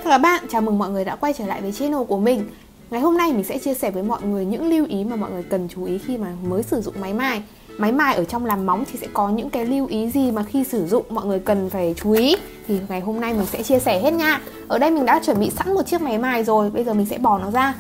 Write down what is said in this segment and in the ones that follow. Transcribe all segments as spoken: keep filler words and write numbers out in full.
các bạn, chào mừng mọi người đã quay trở lại với channel của mình. Ngày hôm nay mình sẽ chia sẻ với mọi người những lưu ý mà mọi người cần chú ý khi mà mới sử dụng máy mài. Máy mài ở trong làm móng thì sẽ có những cái lưu ý gì mà khi sử dụng mọi người cần phải chú ý. Thì ngày hôm nay mình sẽ chia sẻ hết nha. Ở đây mình đã chuẩn bị sẵn một chiếc máy mài rồi, bây giờ mình sẽ bỏ nó ra.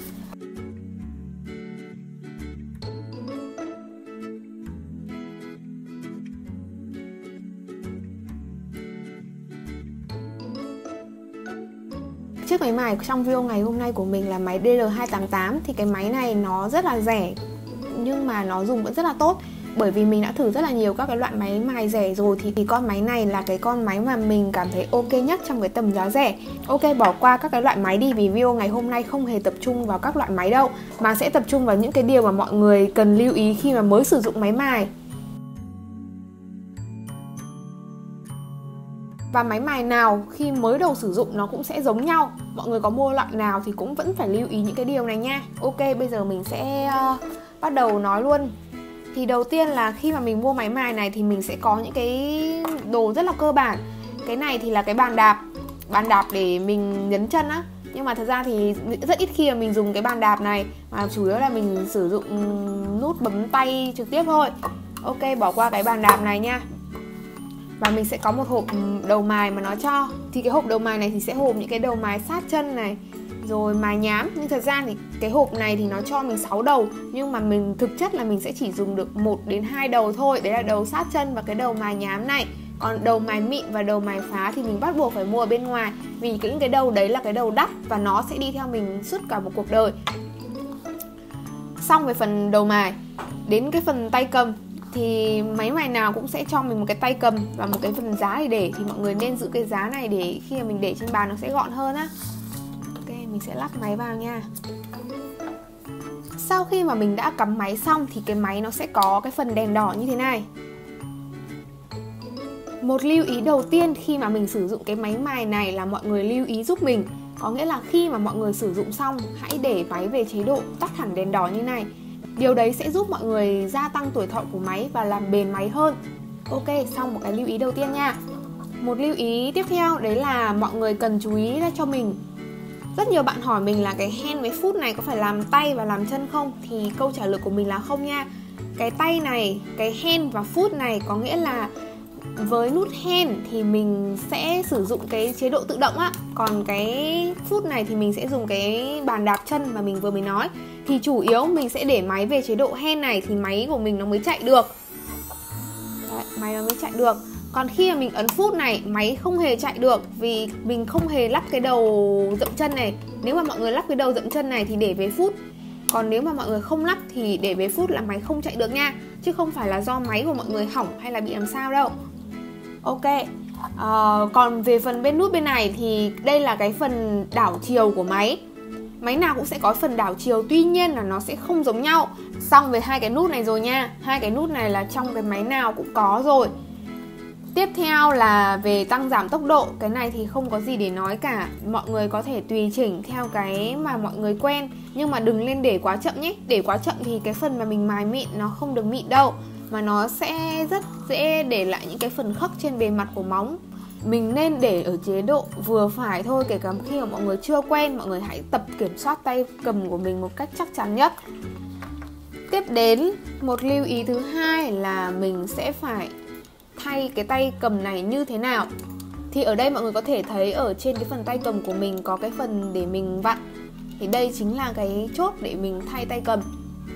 Chiếc máy mài trong video ngày hôm nay của mình là máy D R hai tám tám. Thì cái máy này nó rất là rẻ nhưng mà nó dùng vẫn rất là tốt. Bởi vì mình đã thử rất là nhiều các cái loại máy mài rẻ rồi thì, thì con máy này là cái con máy mà mình cảm thấy ok nhất trong cái tầm giá rẻ. Ok, bỏ qua các cái loại máy đi vì video ngày hôm nay không hề tập trung vào các loại máy đâu, mà sẽ tập trung vào những cái điều mà mọi người cần lưu ý khi mà mới sử dụng máy mài. Và máy mài nào khi mới đầu sử dụng nó cũng sẽ giống nhau. Mọi người có mua loại nào thì cũng vẫn phải lưu ý những cái điều này nha. Ok, bây giờ mình sẽ uh, bắt đầu nói luôn. Thì đầu tiên là khi mà mình mua máy mài này thì mình sẽ có những cái đồ rất là cơ bản. Cái này thì là cái bàn đạp. Bàn đạp để mình nhấn chân á. Nhưng mà thật ra thì rất ít khi mà mình dùng cái bàn đạp này, mà chủ yếu là mình sử dụng nút bấm tay trực tiếp thôi. Ok, bỏ qua cái bàn đạp này nha. Và mình sẽ có một hộp đầu mài mà nó cho. Thì cái hộp đầu mài này thì sẽ hộp những cái đầu mài sát chân này, rồi mài nhám. Nhưng thật ra thì cái hộp này thì nó cho mình sáu đầu, nhưng mà mình thực chất là mình sẽ chỉ dùng được một đến hai đầu thôi. Đấy là đầu sát chân và cái đầu mài nhám này. Còn đầu mài mịn và đầu mài phá thì mình bắt buộc phải mua ở bên ngoài. Vì những cái đầu đấy là cái đầu đắt và nó sẽ đi theo mình suốt cả một cuộc đời. Xong về phần đầu mài, đến cái phần tay cầm thì máy mài nào cũng sẽ cho mình một cái tay cầm và một cái phần giá để để. Thì mọi người nên giữ cái giá này để khi mà mình để trên bàn nó sẽ gọn hơn á. Ok, mình sẽ lắp máy vào nha. Sau khi mà mình đã cắm máy xong thì cái máy nó sẽ có cái phần đèn đỏ như thế này. Một lưu ý đầu tiên khi mà mình sử dụng cái máy mài này là mọi người lưu ý giúp mình. Có nghĩa là khi mà mọi người sử dụng xong, hãy để máy về chế độ tắt hẳn đèn đỏ như này. Điều đấy sẽ giúp mọi người gia tăng tuổi thọ của máy và làm bền máy hơn. Ok, xong một cái lưu ý đầu tiên nha. Một lưu ý tiếp theo đấy là mọi người cần chú ý ra cho mình. Rất nhiều bạn hỏi mình là cái hand với foot này có phải làm tay và làm chân không? Thì câu trả lời của mình là không nha. Cái tay này, cái hand và foot này có nghĩa là với nút hand thì mình sẽ sử dụng cái chế độ tự động á. Còn cái foot này thì mình sẽ dùng cái bàn đạp chân mà mình vừa mới nói. Thì chủ yếu mình sẽ để máy về chế độ hand này thì máy của mình nó mới chạy được. Đấy, máy nó mới chạy được. Còn khi mà mình ấn foot này, máy không hề chạy được vì mình không hề lắp cái đầu dậm chân này. Nếu mà mọi người lắp cái đầu dậm chân này thì để về foot. Còn nếu mà mọi người không lắp thì để về foot là máy không chạy được nha. Chứ không phải là do máy của mọi người hỏng hay là bị làm sao đâu. Ok, à, còn về phần bên nút bên này thì đây là cái phần đảo chiều của máy. Máy nào cũng sẽ có phần đảo chiều, tuy nhiên là nó sẽ không giống nhau. Xong về hai cái nút này rồi nha. Hai cái nút này là trong cái máy nào cũng có rồi. Tiếp theo là về tăng giảm tốc độ. Cái này thì không có gì để nói cả. Mọi người có thể tùy chỉnh theo cái mà mọi người quen. Nhưng mà đừng lên để quá chậm nhé. Để quá chậm thì cái phần mà mình mài mịn nó không được mịn đâu, mà nó sẽ rất dễ để lại những cái phần khắc trên bề mặt của móng. Mình nên để ở chế độ vừa phải thôi. Kể cả khi mà mọi người chưa quen, mọi người hãy tập kiểm soát tay cầm của mình một cách chắc chắn nhất. Tiếp đến, một lưu ý thứ hai là mình sẽ phải thay cái tay cầm này như thế nào. Thì ở đây mọi người có thể thấy ở trên cái phần tay cầm của mình có cái phần để mình vặn. Thì đây chính là cái chốt để mình thay tay cầm.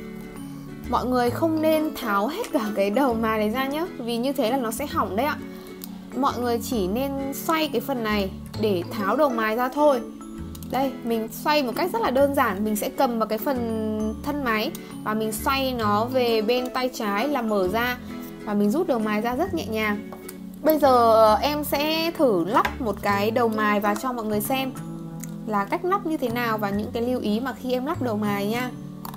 Mọi người không nên tháo hết cả cái đầu mài này ra nhé, vì như thế là nó sẽ hỏng đấy ạ. Mọi người chỉ nên xoay cái phần này để tháo đầu mài ra thôi. Đây, mình xoay một cách rất là đơn giản. Mình sẽ cầm vào cái phần thân máy và mình xoay nó về bên tay trái là mở ra. Và mình rút đầu mài ra rất nhẹ nhàng. Bây giờ em sẽ thử lắp một cái đầu mài vào cho mọi người xem là cách lắp như thế nào và những cái lưu ý mà khi em lắp đầu mài nha.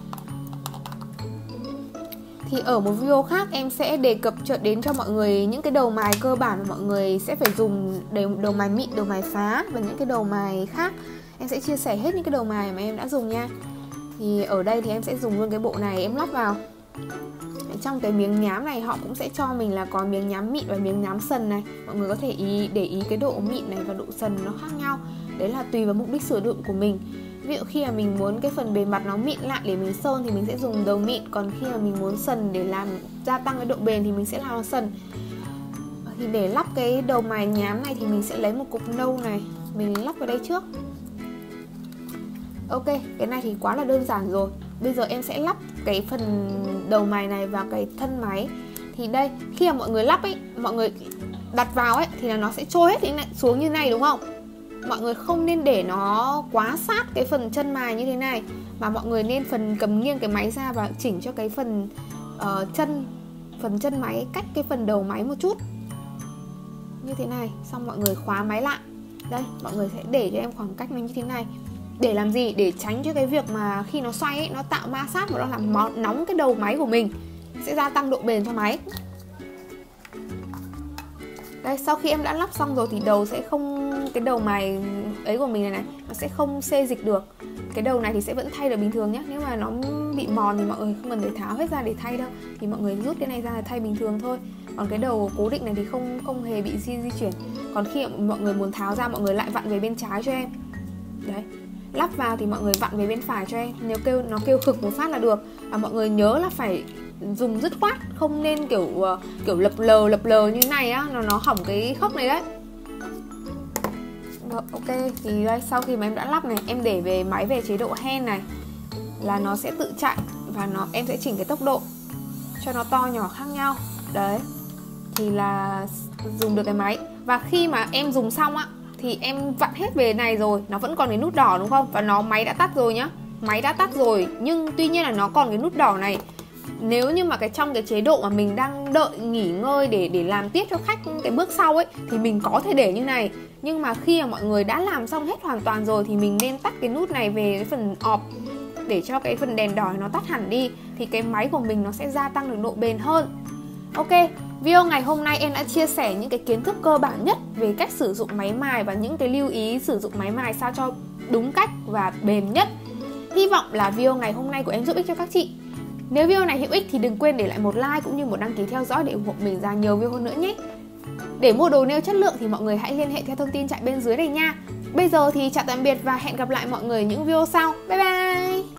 Thì ở một video khác em sẽ đề cập đến cho mọi người những cái đầu mài cơ bản mà mọi người sẽ phải dùng để đầu mài mịn, đầu mài phá và những cái đầu mài khác. Em sẽ chia sẻ hết những cái đầu mài mà em đã dùng nha. Thì ở đây thì em sẽ dùng luôn cái bộ này em lắp vào. trong cái miếng nhám này họ cũng sẽ cho mình là có miếng nhám mịn và miếng nhám sần này. Mọi người có thể ý để ý cái độ mịn này và độ sần nó khác nhau. Đấy là tùy vào mục đích sử dụng của mình. Ví dụ khi mà mình muốn cái phần bề mặt nó mịn lại để mình sơn thì mình sẽ dùng đầu mịn. Còn khi mà mình muốn sần để làm gia tăng cái độ bền thì mình sẽ làm sần. Thì để lắp cái đầu mài nhám này thì mình sẽ lấy một cục nâu này, mình lắp vào đây trước. Ok, cái này thì quá là đơn giản rồi. Bây giờ em sẽ lắp cái phần đầu mài này vào cái thân máy. Thì đây, khi mà mọi người lắp ấy, mọi người đặt vào ấy thì là nó sẽ trôi hết xuống như này đúng không? Mọi người không nên để nó quá sát cái phần chân mài như thế này, mà mọi người nên phần cầm nghiêng cái máy ra và chỉnh cho cái phần uh, chân phần chân máy cách cái phần đầu máy một chút như thế này. Xong mọi người khóa máy lại. Đây, mọi người sẽ để cho em khoảng cách nó như thế này. Để làm gì? Để tránh cho cái việc mà khi nó xoay ấy, nó tạo ma sát và nó làm nóng cái đầu máy của mình, sẽ gia tăng độ bền cho máy. Đây, sau khi em đã lắp xong rồi thì đầu sẽ không, cái đầu mài ấy của mình này này, nó sẽ không xê dịch được. Cái đầu này thì sẽ vẫn thay được bình thường nhé. Nếu mà nó bị mòn thì mọi người không cần phải tháo hết ra để thay đâu. Thì mọi người rút cái này ra là thay bình thường thôi. Còn cái đầu cố định này thì không không hề bị di, di chuyển. Còn khi mọi người muốn tháo ra, mọi người lại vặn về bên trái cho em. Đấy, lắp vào thì mọi người vặn về bên phải cho em. Nếu kêu nó kêu khực một phát là được. Và mọi người nhớ là phải dùng dứt khoát, không nên kiểu uh, kiểu lập lờ lập lờ như này á, nó nó hỏng cái khớp này đấy. Được, ok, thì đây sau khi mà em đã lắp này, em để về máy về chế độ hand này là nó sẽ tự chạy và nó em sẽ chỉnh cái tốc độ cho nó to nhỏ khác nhau. Đấy, thì là dùng được cái máy. Và khi mà em dùng xong á thì em vặn hết về này rồi, nó vẫn còn cái nút đỏ đúng không? Và nó máy đã tắt rồi nhá. Máy đã tắt rồi, nhưng tuy nhiên là nó còn cái nút đỏ này. Nếu như mà cái trong cái chế độ mà mình đang đợi nghỉ ngơi để để làm tiếp cho khách cái bước sau ấy thì mình có thể để như này. Nhưng mà khi mà mọi người đã làm xong hết hoàn toàn rồi thì mình nên tắt cái nút này về cái phần off để cho cái phần đèn đỏ nó tắt hẳn đi, thì cái máy của mình nó sẽ gia tăng được độ bền hơn. Ok, video ngày hôm nay em đã chia sẻ những cái kiến thức cơ bản nhất về cách sử dụng máy mài và những cái lưu ý sử dụng máy mài sao cho đúng cách và bền nhất. Hy vọng là video ngày hôm nay của em giúp ích cho các chị. Nếu video này hữu ích thì đừng quên để lại một like cũng như một đăng ký theo dõi để ủng hộ mình ra nhiều video hơn nữa nhé. Để mua đồ nail chất lượng thì mọi người hãy liên hệ theo thông tin chạy bên dưới này nha. Bây giờ thì chào tạm biệt và hẹn gặp lại mọi người những video sau. Bye bye!